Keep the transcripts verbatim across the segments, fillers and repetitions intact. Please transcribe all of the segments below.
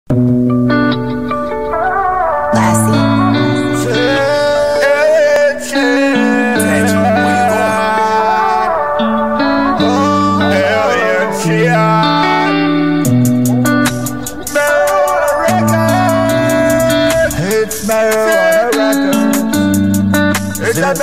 It's a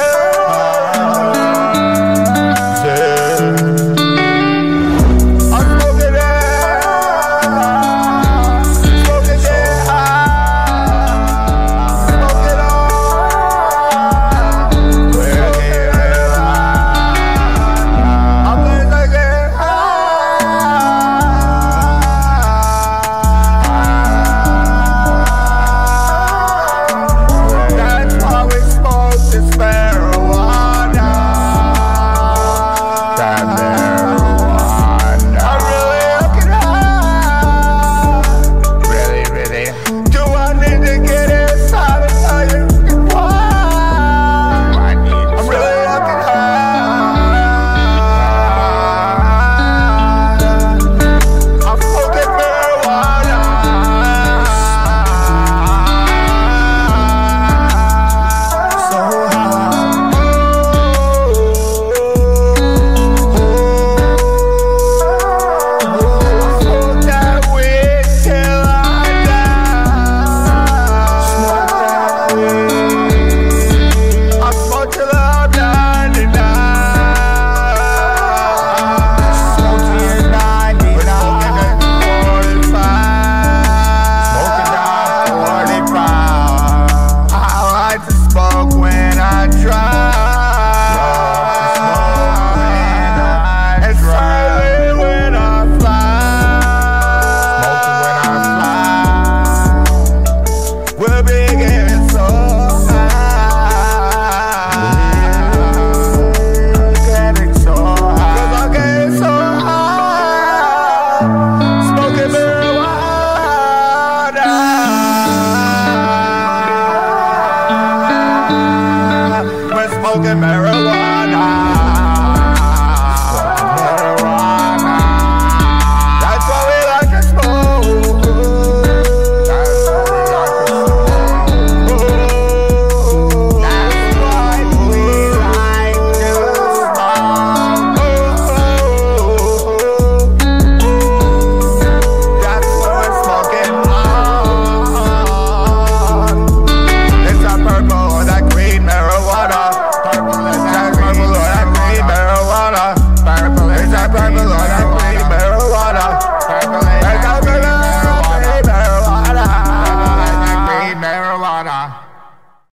smoking marijuana. Marijuana. That's what we like to smoke. That's what we like to smoke. That's what we like to smoke. That's what we're smoking on. It's that purple or that green marijuana. Marijuana.